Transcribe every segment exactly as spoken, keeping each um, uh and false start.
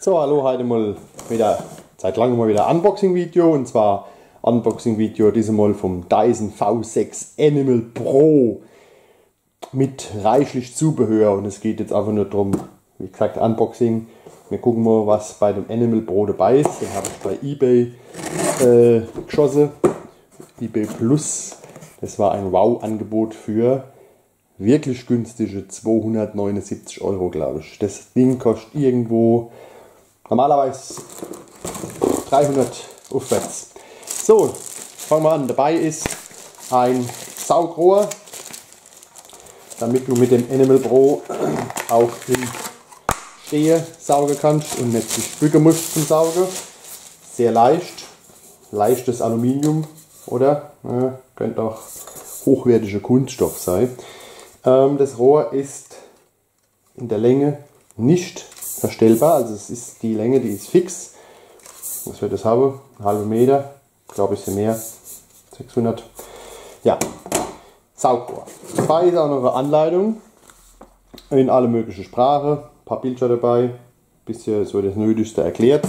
So, hallo, heute mal wieder, seit langem mal wieder Unboxing-Video, und zwar Unboxing-Video diesmal vom Dyson V sechs Animal Pro mit reichlich Zubehör, und es geht jetzt einfach nur darum, wie gesagt, Unboxing. Wir gucken mal, was bei dem Animal Pro dabei ist. Den habe ich bei eBay äh, geschossen, eBay Plus. Das war ein Wow-Angebot für wirklich günstige zweihundertneunundsiebzig Euro, glaube ich. Das Ding kostet irgendwo normalerweise dreihundert aufwärts. So, fangen wir an. Dabei ist ein Saugrohr, damit du mit dem Animal Pro auch im Stehe saugen kannst und nicht dich bücken musst zum Saugen. Sehr leicht, leichtes Aluminium, oder? Ja, könnte auch hochwertiger Kunststoff sein. Ähm, das Rohr ist in der Länge nicht verstellbar, also es ist die Länge, die ist fix. Was wird das haben? Ein halber Meter, glaube ich, ein bisschen mehr, sechshundert. Ja, Saugrohr. Dabei ist auch noch eine Anleitung in alle möglichen Sprachen, ein paar Bilder dabei, ein bisschen so das Nötigste erklärt.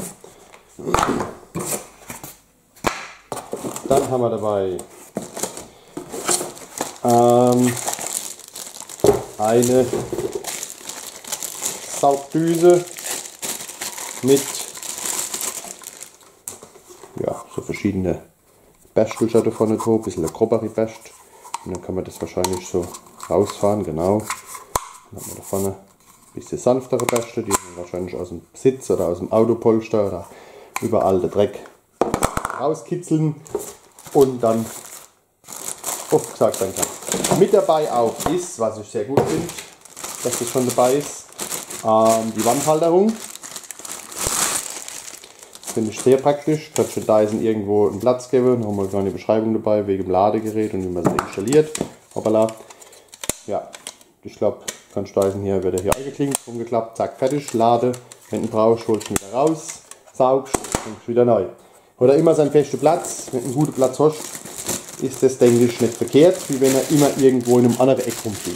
Dann haben wir dabei ähm, eine Saugdüse mit ja, so verschiedene Bästelchen da vorne drauf, ein bisschen eine grobere Best. Und dann kann man das wahrscheinlich so rausfahren, genau. Dann haben wir da vorne ein bisschen sanftere Bästel, die man wahrscheinlich aus dem Sitz oder aus dem Autopolster oder überall der Dreck rauskitzeln und dann aufgesaugt werden kann. Mit dabei auch ist, was ich sehr gut finde, dass das schon dabei ist, ähm, die Wandhalterung. Finde ich sehr praktisch. Kannst du Dyson irgendwo einen Platz geben. Noch mal eine kleine Beschreibung dabei wegen dem Ladegerät und wie man es installiert. Hoppala. Ja, ich glaube, kannst Dyson hier wieder hier eingeklinkt, umgeklappt, zack, fertig. Lade. Wenn du brauchst, holst du ihn wieder raus, saugst und wieder neu. Oder immer seinen festen Platz. Wenn du einen guten Platz hast, ist das, denke ich, nicht verkehrt, wie wenn er immer irgendwo in einem anderen Eck rumsteht.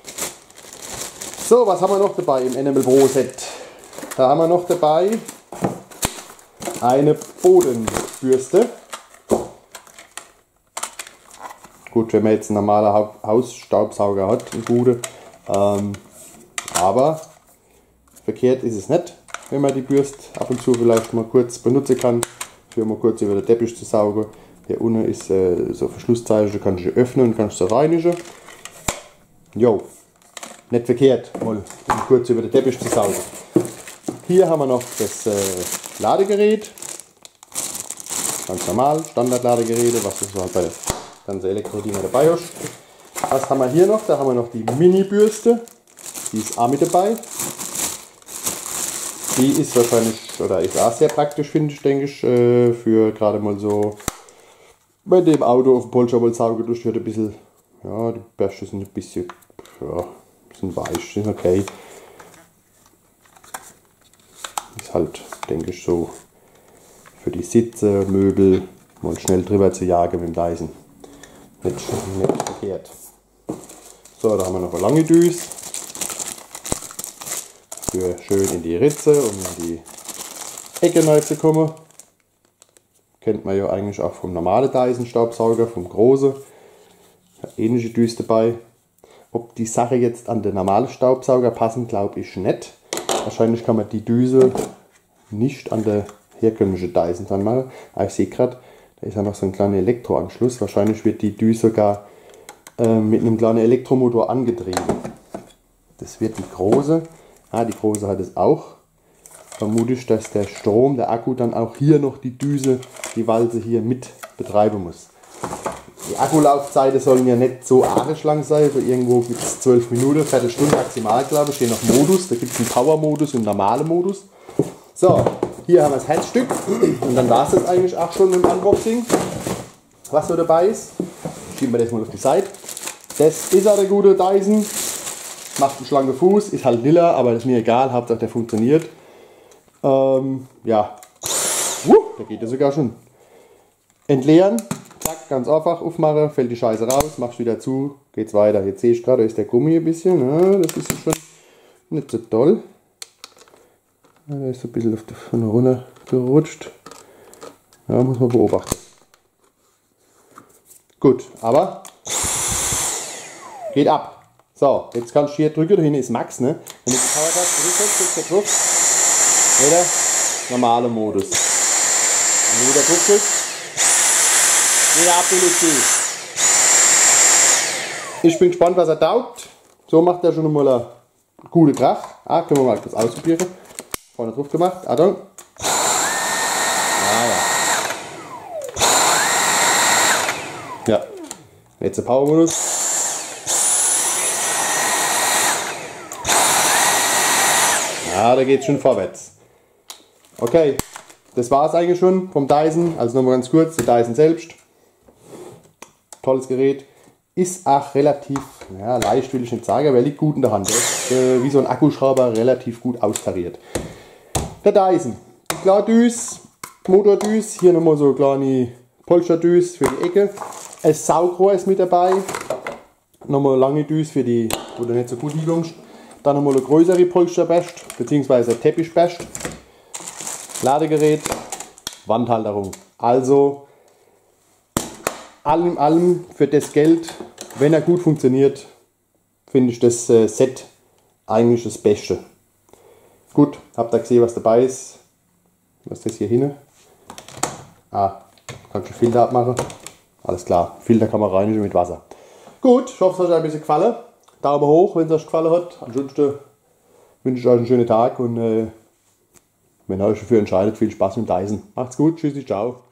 So, was haben wir noch dabei im Animal Pro Set? Da haben wir noch dabei eine Bodenbürste. Gut, wenn man jetzt einen normalen Hausstaubsauger hat, einen guten, ähm, aber verkehrt ist es nicht, wenn man die Bürste ab und zu vielleicht mal kurz benutzen kann, für mal kurz über den Teppich zu saugen. Hier unten ist äh, so ein Verschlusszeichen, da kannst du öffnen und kannst du reinigen. Jo, nicht verkehrt, mal um kurz über den Teppich zu saugen. Hier haben wir noch das äh, Ladegerät. Ganz normal, Standard-Ladegeräte, was du so halt bei der ganzen Elektro-Dinger dabei hast. Was haben wir hier noch? Da haben wir noch die Mini-Bürste. Die ist auch mit dabei. Die ist wahrscheinlich, oder ist auch sehr praktisch, finde ich, denke ich, äh, für gerade mal so bei dem Auto auf dem Polster mal saugen durch, ein bisschen, ja, die Bürste sind ein bisschen, ja, sind weich, sind okay. Ist halt, denke ich, so für die Sitze, Möbel, mal schnell drüber zu jagen mit dem Dyson. Nicht, nicht verkehrt. So, da haben wir noch eine lange Düse. Für schön in die Ritze, um in die Ecke neu zu kommen. Kennt man ja eigentlich auch vom normalen Dyson Staubsauger, vom großen. Ähnliche Düse dabei. Ob die Sache jetzt an den normalen Staubsauger passen, glaube ich nicht. Wahrscheinlich kann man die Düse nicht an der herkömmlichen Dyson dran machen. Aber ich sehe gerade, da ist ja noch so ein kleiner Elektroanschluss. Wahrscheinlich wird die Düse sogar äh, mit einem kleinen Elektromotor angetrieben. Das wird die große. Ah, die große hat es auch. Vermute ich, dass der Strom, der Akku dann auch hier noch die Düse, die Walze hier mit betreiben muss. Die Akkulaufzeiten sollen ja nicht so arg lang sein, so irgendwo gibt es zwölf Minuten, Viertelstunde maximal, glaube ich, je nach Modus. Da gibt es einen Power-Modus und einen normalen Modus. So, hier haben wir das Herzstück und dann war es das eigentlich auch schon im Unboxing, was so dabei ist. Schieben wir das mal auf die Seite. Das ist auch der gute Dyson. Macht einen schlanken Fuß, ist halt lila, aber das ist mir egal, Hauptsache der funktioniert. Ähm, ja, uh, da geht er sogar schon. Entleeren, zack, ganz einfach, aufmachen, fällt die Scheiße raus, machst wieder zu, geht's weiter. Jetzt sehe ich gerade, da ist der Gummi ein bisschen, ja, das ist schon nicht so toll. Der ist ein bisschen auf die, von der Runde gerutscht. Ja, muss man beobachten. Gut, aber geht ab. So, jetzt kannst du hier drücken, da hinten ist Max, ne? Wenn du die Power-Taste drückst, drückst du drauf. Wieder normaler Modus. Wenn du wieder drauf drückst, wieder ab in die Tür. Ich bin gespannt, was er taugt. So macht er schon mal eine gute Krach. Ah, können wir mal das ausprobieren. Vorne drauf gemacht. Achtung. Ah, ja. Ja. Jetzt der Power-Modus. Ja, da geht es schon vorwärts. Okay, das war es eigentlich schon vom Dyson. Also nochmal ganz kurz, der Dyson selbst. Tolles Gerät. Ist auch relativ ja, leicht, will ich nicht sagen, aber er liegt gut in der Hand. Er ist äh, wie so ein Akkuschrauber relativ gut austariert. Der Dyson. Klar Düs, Motordüs. Hier nochmal so kleine Polsterdüs für die Ecke. Ein Saugrohr ist mit dabei. Nochmal lange Düs für die, wo du nicht so gut liegst. Dann nochmal eine größere Polsterbest, beziehungsweise Teppichbest. Ladegerät, Wandhalterung. Also allem in allem für das Geld, wenn er gut funktioniert, finde ich das äh, Set eigentlich das Beste. Gut, habt ihr gesehen, was dabei ist. Was ist das hier hin? Ah, kannst du Filter abmachen. Alles klar, Filter kann man reinigen mit Wasser. Gut, ich hoffe, es hat euch ein bisschen gefallen. Daumen hoch, wenn es euch gefallen hat. Ansonsten wünsche ich euch einen schönen Tag und äh, wenn ihr euch dafür entscheidet, viel Spaß mit dem Dyson. Macht's gut, tschüssi, ciao.